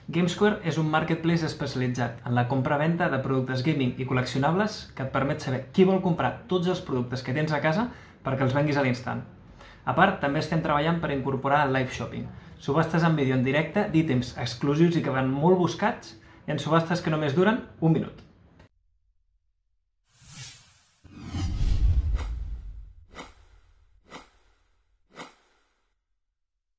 GameSquare és un marketplace especialitzat en la compra-venda de productes gaming i col·leccionables que et permet saber qui vol comprar tots els productes que tens a casa perquè els venguis a l'instant. A part, també estem treballant per incorporar el live shopping, subhastes en vídeo en directe d'ítems exclusius i que van molt buscats i en subhastes que només duren un minut.